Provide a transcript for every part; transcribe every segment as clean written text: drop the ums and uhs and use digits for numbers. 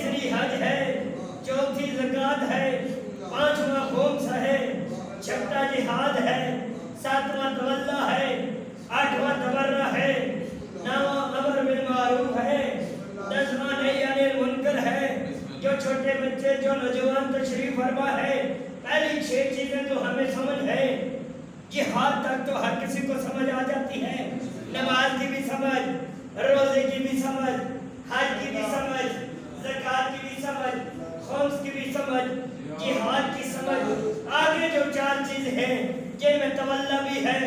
تیسری حج ہے، چوتھی زکوٰۃ ہے، پانچواں خمس ہے، چھٹا جہاد ہے، ساتواں تولا ہے، آٹھواں تبرہ ہے، نواں امر بالمعروف ہے، دسواں نہی عن المنکر ہے۔ جو چھوٹے بچے، جو نوجوان تشریف فرما ہے، پہلی 6 چیزیں تو ہمیں سمجھ ہے، جہاد تک تو ہر کسی کو سمجھ آ جاتی ہے، نماز کی بھی سمجھ، روزے کی بھی سمجھ، حج کی بھی سمجھ، زکوٰۃ کی بھی سمجھ، خمس کی بھی سمجھ، جہاد کی سمجھ۔ آگے جو 4 چیز ہیں جن میں تولا بھی ہے،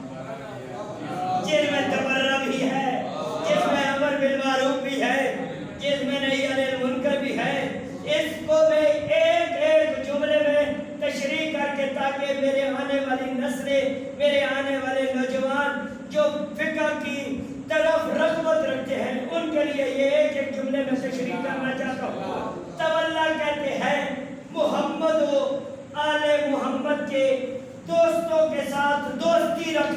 جن میں تبرہ بھی ہے، جس میں امر بالمعروف بھی ہے، جس میں نہی عن المنکر بھی ہے، اس کو میں ایک جملے میں تشریح کر کے تاکہ میرے آنے والی نسلیں، میرے آنے والے نوجوان جو فقہ کی طرف رغبت رکھتے ہیں ان کے لیے یہ ایک جملے میں تشریح کرنا چاہتا ہوں۔ تولا کہتے ہیں محمد و آل محمد کے دوستوں کے ساتھ دوستی رکھ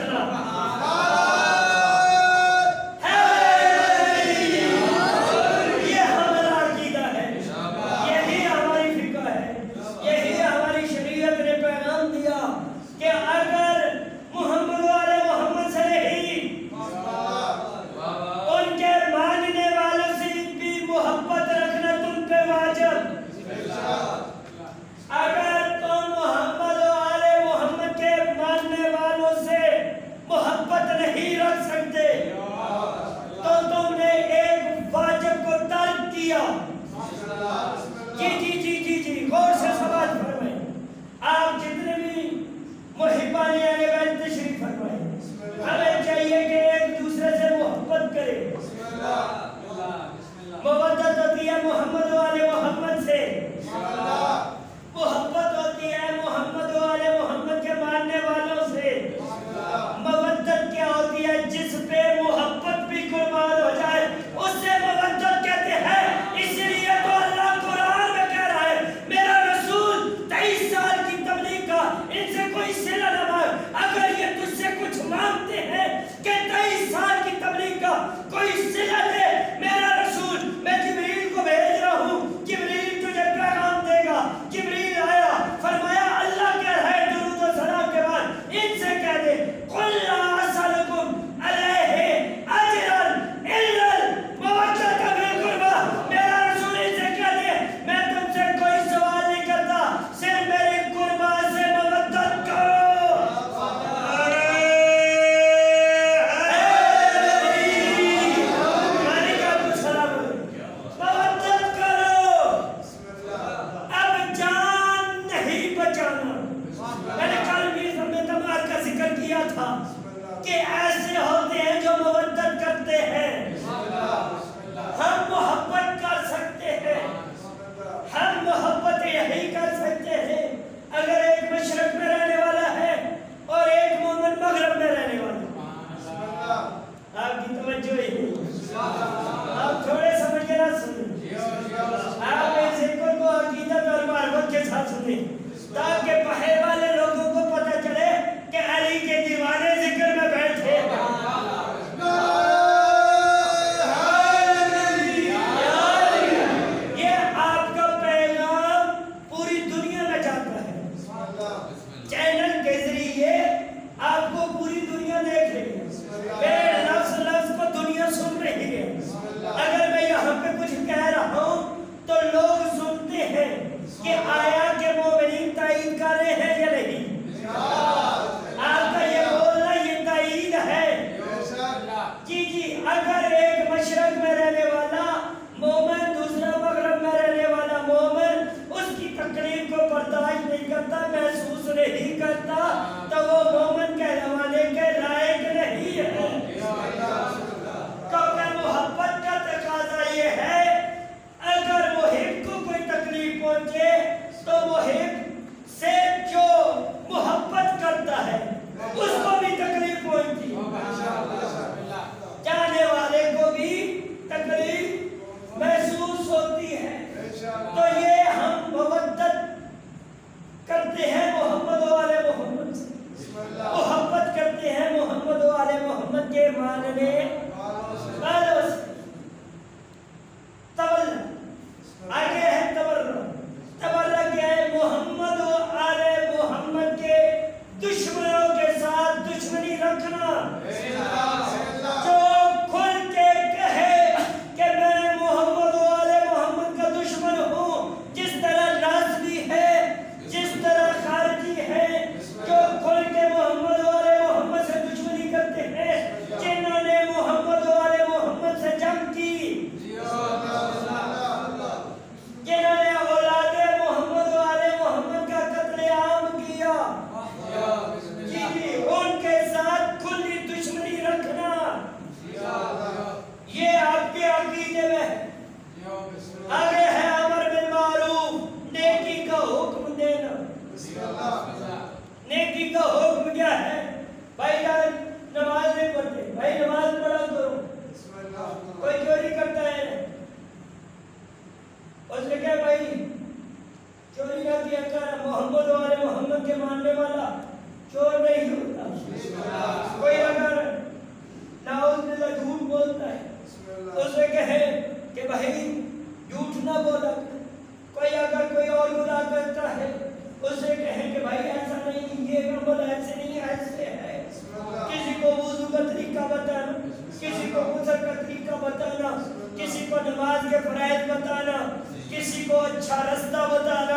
اس نے کہا بھائی چوری نہ کیا کر، محمد والے محمد کے ماننے والا چور نہیں ہوتا۔ کوئی اگر نعوذ باللہ جھوٹ بولتا ہے اس نے کہے کہ بھائی جھوٹ نہ بولا۔ کوئی اگر کوئی اور گناہ کرتا ہے اسے کہیں کہ بھائی ایسا نہیں، یہ عمل ایسے نہیں ایسے ہے۔ کسی کو وضو کا طریقہ بتانا، کسی کو غسل کا طریقہ بتانا، کسی کو نماز کے فرائض بتانا، کسی کو اچھا رستہ بتانا،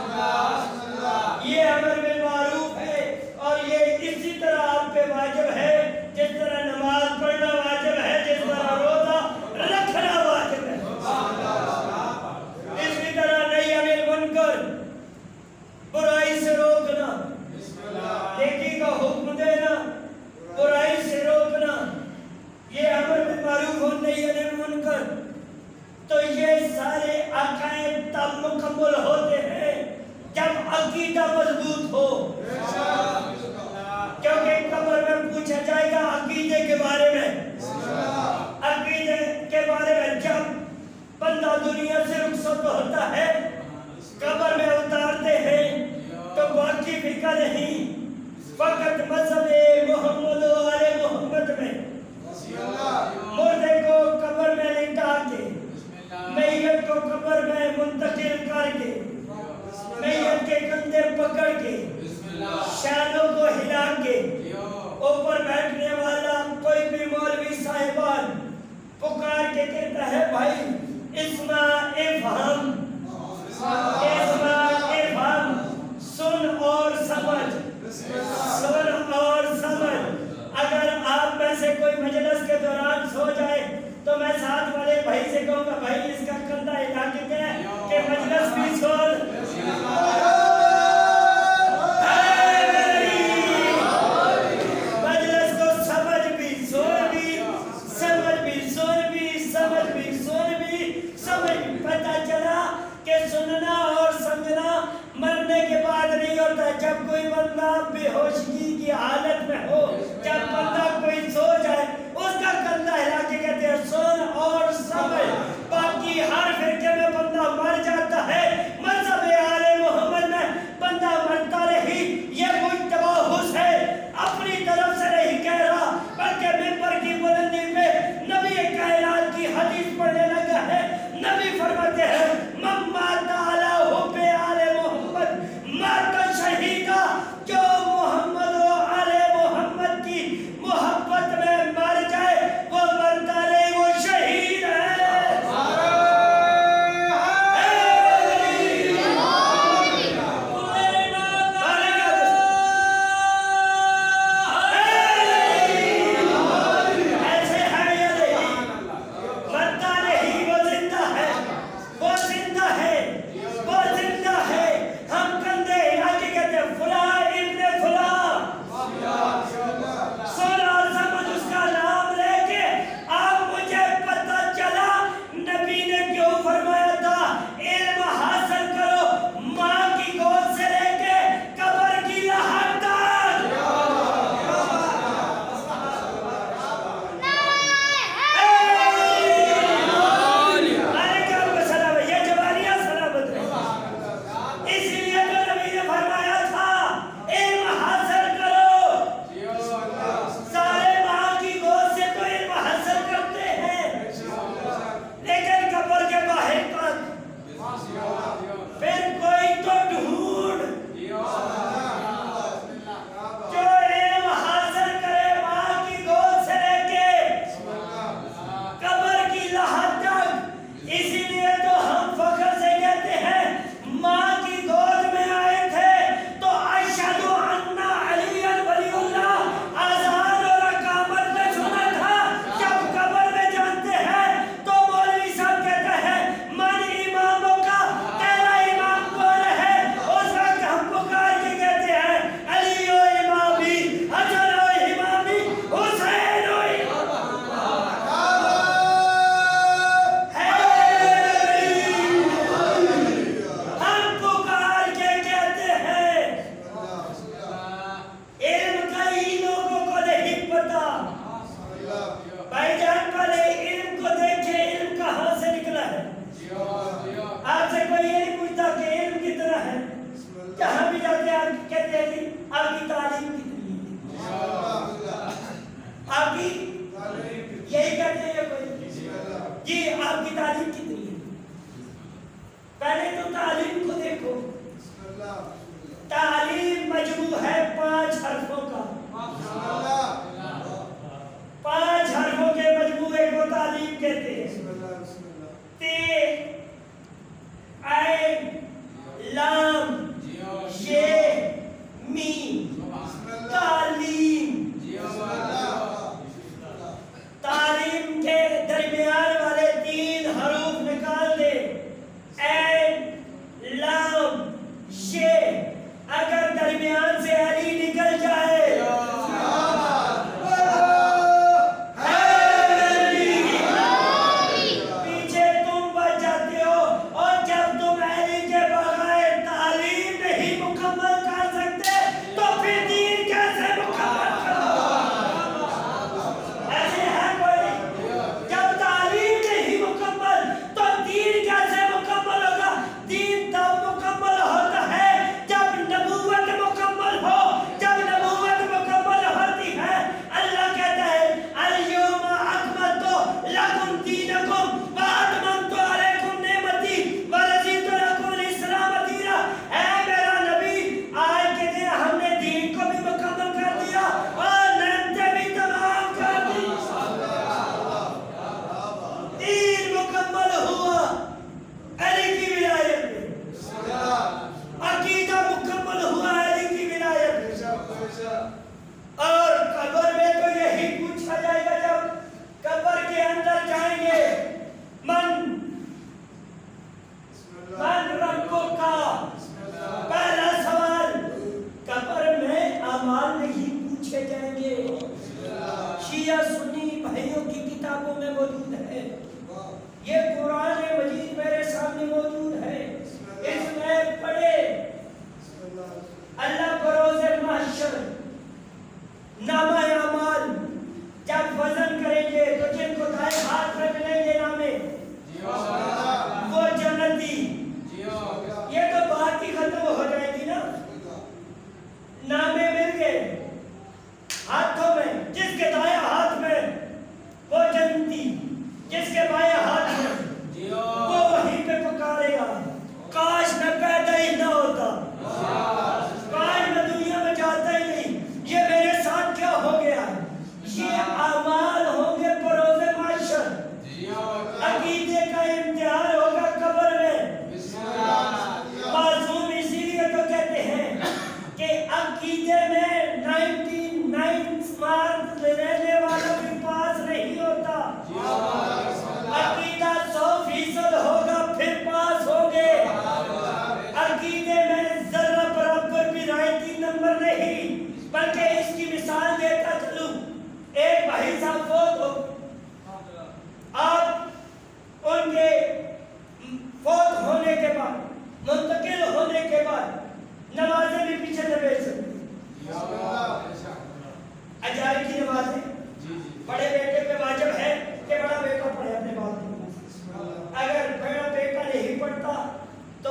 یہ امر بالمعروف ہے۔ اور یہ اسی طرح آپ پہ واجب ہے جس طرح نماز پڑھنا واجب ہے، جس طرح روزہ رکھنا واجب ہے۔ اسی طرح نہی عن المنکر، برائی سے روکنا، نیکی کا حکم دینا، برائی سے روکنا، یہ امر بالمعروف اور نہی عن المنکر۔ تو یہ سارے عقائد تب مکمل ہوتے ہیں جب عقیدہ مضبوط ہو، کیونکہ قبر میں پوچھا جائے گا عقیدے کے بارے میں، عقیدے کے بارے میں۔ جب بندہ دنیا سے رخصت ہوتا ہے، قبر میں اتارتے ہیں تو باقی فکر نہیں، فقط مذہب محمد و آل محمد میں۔ مردے کو قبر میں لٹا کے، میت کو قبر میں منتقل کر کے، میت کے کندھے پکڑ کے، شانوں کو ہلا کے، اوپر بیٹھنے والا کوئی بھی مولوی صاحبان پکار کے کہتا ہے بھائی اسمع افہم، اسمع افہم، سن اور سمجھ، سن اور سمجھ۔ اگر آپ میں سے کوئی مجلس کے دوران سو جائے تو میں ساتھ والے بھائی سے کہوں گا بھائی اس کا کندھا ہلا کے کہے کہ مجلس بھی سن، مجلس کو سمجھ بھی، سن بھی، سمجھ بھی، سن بھی، سمجھ بھی، سن بھی، سمجھ بھی۔ پتہ چلا کہ سننا اور سمجھنا مرنے کے بعد نہیں ہوتا، جب کوئی بندہ بے ہوشی کی حالت میں ہو، جب بندہ کوئی سو جائے اس کا کندھا ہلا کے کہتے ہیں سن اور سمجھ۔ باقی ہر فرقے میں بندہ مر جاتا ہے، مذہب آل محمد میں بندہ مرتا نہیں۔ یہ مجتبی حسین اپنی طرف سے نہیں کہہ رہا بلکہ منبر کی بلندی پہ نبی کائنات کی حدیث پڑھنے لگا ہے۔ نبی فرماتے ہیں من مات علی حب آل محمد مات شہیدا، جو محمد و آل محمد کی محبت میں مر جائے وہ مرتا نہیں، وہ شہید ہے۔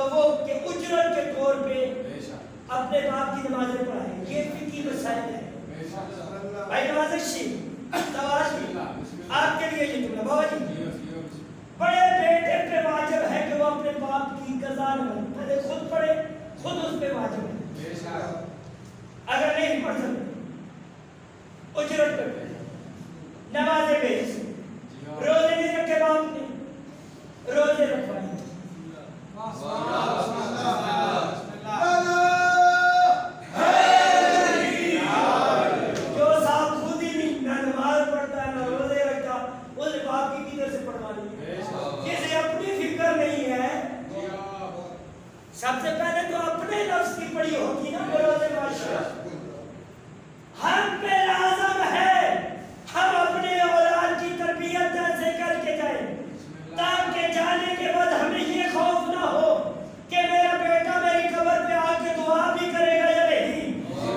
وہ کہ اجرت کے طور پہ اپنے باپ کی نمازیں پڑھائیں. یہ فقہی مسائل ہے. بھائی نواز شریف آپ کے لیے یہ جملہ بابا جی بڑے بیٹے پہ واجب ہے کہ وہ اپنے باپ کی قضا نہ پڑھے. خود پڑھے, خود اس پہ واجب ہے. اگر نہیں پڑھ سکتے اجرت پہ پڑھے, نمازیں بھیج, روزے نہیں رکھے باپ نے, روزے رکھوائیں. جو صاحب خود ہی نہیں نہ نماز پڑھتا ہے نہ روزے رکھتا, اس باپ کی کدھر سے پڑھوانی ہے؟ جسے اپنی فکر نہیں ہے, سب سے پہلے تو اپنے نفس کی پڑی ہوگی نا. روزے معاشرہ ہم پہ لازم ہے ہم اپنے اولاد کی تربیت ایسے کر کے جائیں تاکہ جانے کے بعد ہمیں یہ خوف نہ ہو کہ میرا بیٹا میری قبر پہ آ کے دعا بھی کرے گا یا نہیں.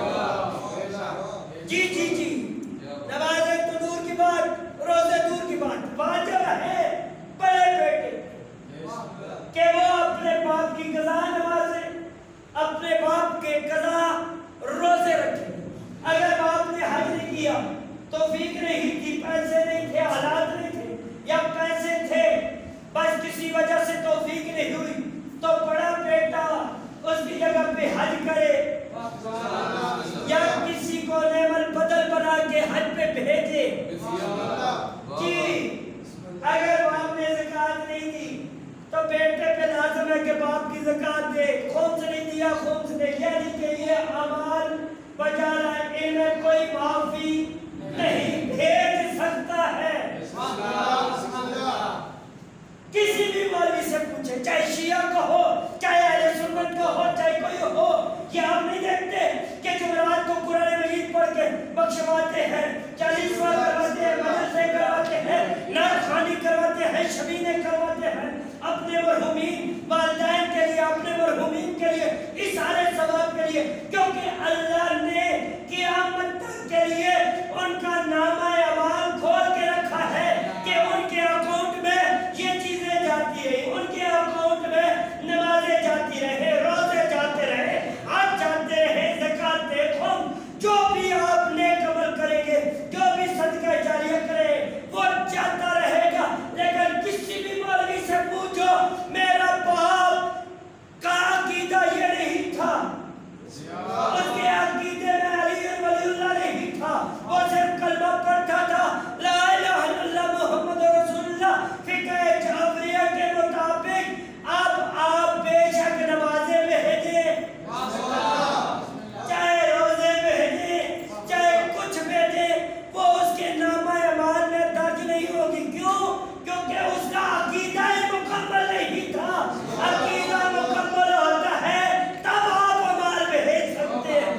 جی جی جی, نمازیں تو دور کی بات, روزے دور کی بات, واجب ہے بڑے بیٹے کہ وہ اپنے باپ کی قضا نمازیں, اپنے باپ کے قضا روزے رکھیں. اگر باپ نے حج نہیں کیا, توفیق نہیں تھی, پیسے نہیں تھے, حالات نہیں تھے, یا پیسے تھے بس کسی وجہ سے توفیق نہیں ہوئی, تو بڑا بیٹا اس کی جگہ پہ حج کرے یا کسی کو نعم البدل بنا کے حج پہ بھیجے. جی اگر باپ نے زکوٰۃ نہیں دی تو بیٹے پہ لازم ہے کہ باپ کی زکوٰۃ دے. خمس نہیں دیا, خمس دے, یعنی کہ یہ اعمال بجا لائے, ان میں کوئی معافی نہیں. بھیج سکتا ہے. کسی بھی مولوی سے پوچھے, چاہے شیعہ کا ہو, چاہے اہل سنت کا ہو, چاہے کوئی ہو, یہ آپ نہیں دیکھتے کہ جمعرات کو قرآن مجید پڑھ کے بخشواتے ہیں, 40 سال کرواتے ہیں, مدرسے کرواتے ہیں, نعت خوانی کرواتے ہیں, شبینے کرواتے ہیں, اپنے مرحومین والدین کے لیے, اپنے مرحومین کے لیے, اس سارے ثواب کے لیے, کیونکہ اللہ نے قیامت تک کے لیے ان کا نامہ اعمال کھول کے رکھا ہے کہ ان کے اکاؤنٹ میں یہ چیزیں جاتی ہیں, ان کے اکاؤنٹ میں نمازیں جاتی رہے, روزے جاتے رہے, حج جاتے رہے, زکوٰۃ دے. جو بھی آپ نیک عمل کریں گے, جو بھی صدقہ جاریہ کریں, وہ جاتا رہے گا. لیکن کسی بھی مولوی سے پوچھو, میرا باپ کا عقیدہ یہ نہیں تھا, اس کے عقیدے میں علی ولی اللہ نہیں تھا, وہ صرف کلمہ پڑھتا تھا, لا الہ الا اللہ محمد رسول اللہ, فقہ جعفریہ کے مطابق. اب آپ بے شک نمازیں بھیجیں, چاہے روزے بھیجیں, چاہے کچھ بھیجیں, وہ اس کے نامہ اعمال میں درج نہیں ہوگی. کیوں؟ کیونکہ اس کا عقیدہ مکمل نہیں تھا. عقیدہ مکمل ہوتا ہے تب آپ اعمال بھیج سکتے ہیں.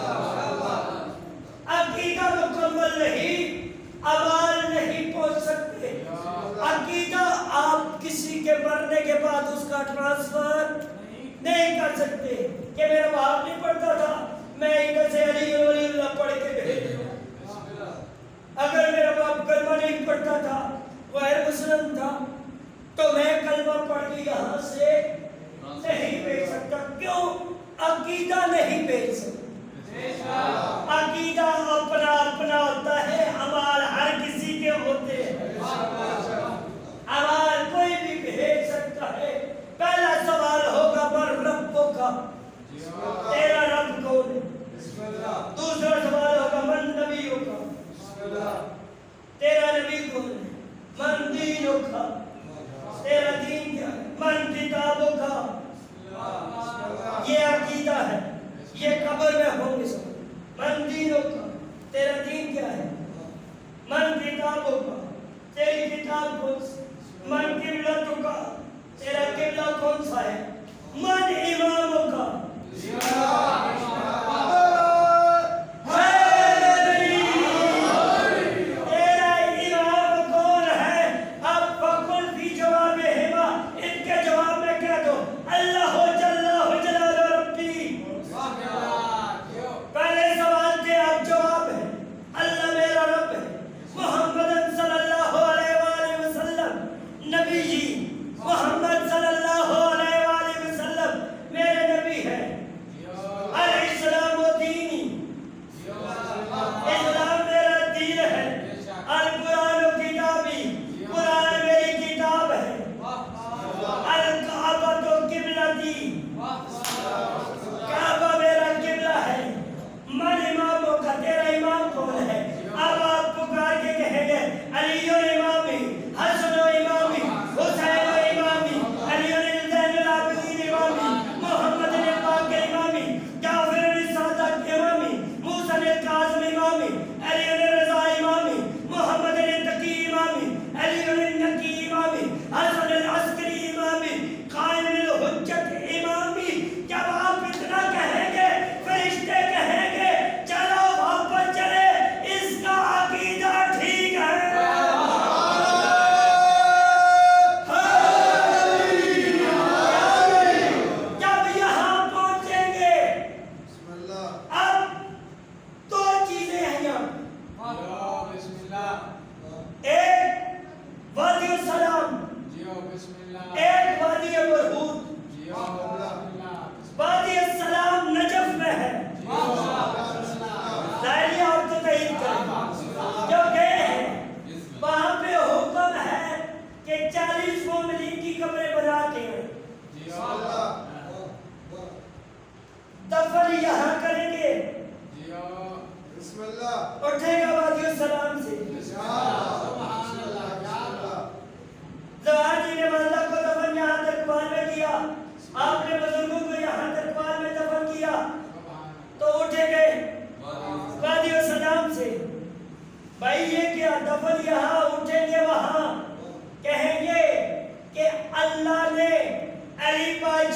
عقیدہ مکمل نہیں, اعمال نہیں پہنچ سکتے. عقیدہ آپ کسی کے مرنے کے بعد اس کا ٹرانسفر نہیں کر سکتے کہ میرا باپ نہیں پڑھتا تھا, میں ادھر سے علی ولی اللہ پڑھ کے بھیج دوں. اگر میرا باپ کلمہ نہیں پڑھتا تھا, غیر مسلم تھا, تو میں کلمہ پڑھ کے یہاں سے نہیں بھیج سکتا. کیوں؟ عقیدہ نہیں بھیج سکتا. عقیدہ اپنا اپنا ہوتا ہے, اعمال ہر کسی کے ہوتے ہیں. اعمال کوئی بھی بھیج سکتا ہے. پہلا سوال ہوگا من ربک کا, تیرا رب کون ہے. دوسرا سوال ہوگا من نبیک کا, تیرا نبی کون ہے. من دینک کا, تیرا دین کیا ہے.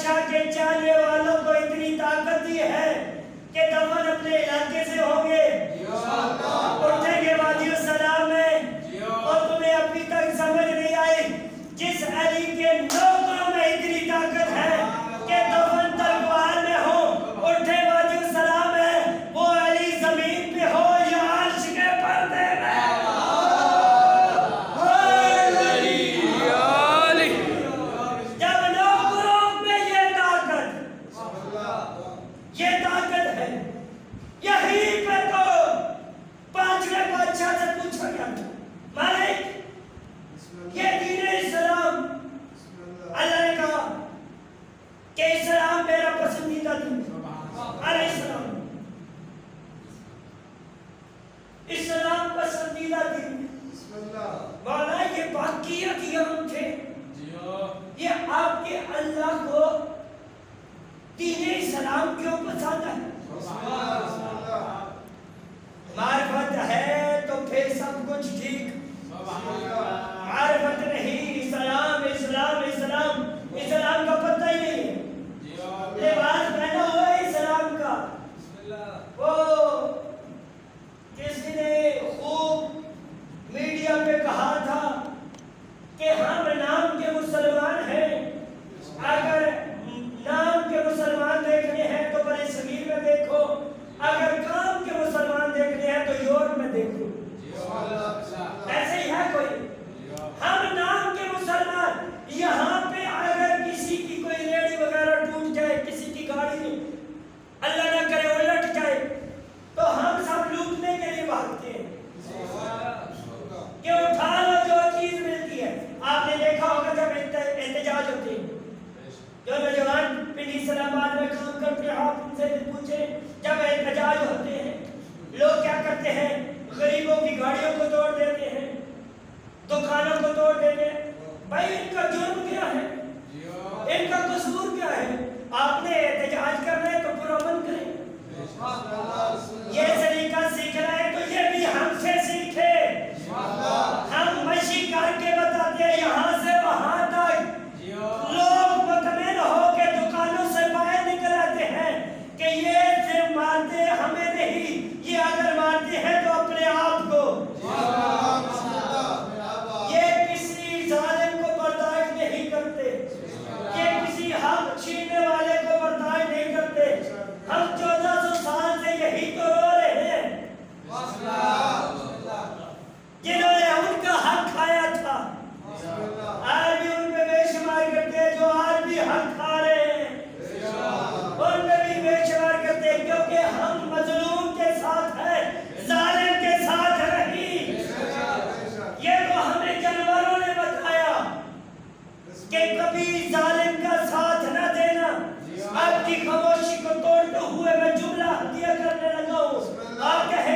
بادشاہ کے چاہنے والوں کو اتنی طاقت دی ہے کہ دفن اپنے علاقے سے ہوں گے، اٹھیں گے وادی السلام میں، اور تمہیں ابھی تک سمجھ نہیں آئی جس علی کے نوکروں میں اتنی طاقت ہے کہ دفن تلوار میں ہو، اٹھے وادی السلام میں، وہ علی زمین پہ ہو یا عرش کے پردے میں۔ یہ طاقت ہے، یہی پہ تو پانچویں بادشاہ سے پوچھا گیا مالک یہ دین اسلام، اللہ نے کہا کہ اسلام میرا پسندیدہ دین علیہ السلام، اسلام پسندیدہ دین، مولا یہ باقیت یہاں تھے، یہ آپ کے اللہ کو دین اسلام کیوں پسند ہے؟ معرفت ہے تو پھر سب کچھ ٹھیک، معرفت نہیں، اسلام اسلام اسلام، اسلام کا پتہ ہی نہیں ہے، لباس پہنا ہوا ہے اسلام کا، وہ کسی نے خوب میڈیا پہ کہا تھا کہ ہم نام کے مسلمان ہیں، اگر نام کے مسلمان دیکھنے ہیں تو بڑے صغیر میں دیکھو، اگر کام کے مسلمان دیکھنے ہیں تو یورپ میں دیکھو، ایسے ہی ہے کوئی؟ ہم نام کے مسلمان، یہاں پہ اگر کسی کی کوئی ریڑھی وغیرہ ٹوٹ جائے، کسی کی گاڑی اللہ نہ کرے الٹ جائے تو ہم سب لوٹنے کے لیے بھاگتے ہیں کہ اٹھا لو جو چیز ملتی ہے۔ آپ نے دیکھا ہوگا جب احتجاج ہوتے ہیں، جو نوجوان پنڈی اسلام آباد میں کام کرتے ہیں، آپ ان سے پوچھیں جب احتجاج ہوتے ہیں لوگ کیا کرتے ہیں؟ غریبوں کی گاڑیوں کو توڑ دیتے ہیں، دکانوں کو توڑ دیتے ہیں۔ بھائی ان کا جرم کیا ہے؟ ان کا قصور کیا ہے؟ آپ نے احتجاج کرنا ہے تو پرامن کریں، یہ طریقہ سیکھنا ہے تو یہ بھی ہم سے سیکھے، ہم مشی کر کے بتاتے ہیں یہاں سے وہاں تک، لوگ مطمئن ہو کے دکانوں سے باہر نکل آتے ہیں کہ یہ صرف مارتے ہمیں نہیں، یہ اگر مارتے ہیں تو اپنے آپ کو، یہ کسی ظالم کو برداشت نہیں کرتے، یہ کسی حق چھیننے والے کو برداشت نہیں کرتے۔ ہم 1400 سال سے یہی تو رو رہے ہیں، جنہوں نے ان کا حق کھایا تھا، آج بھی ان پہ بے شمار کرتے ہیں، جو آج بھی حق کھا رہے ہیں ان پہ بھی بے شمار کرتے ہیں، کیونکہ ہم مظلوم کے ساتھ ہیں، ظالم کے ساتھ نہیں۔ یہ تو ہمیں جانوروں نے بتایا کہ کبھی ظالم کا ساتھ نہ دینا۔ آپ کی خاموشی کو توڑتے ہوئے میں جملہ ہدیہ کرنے لگا ہوں، آپ کہیں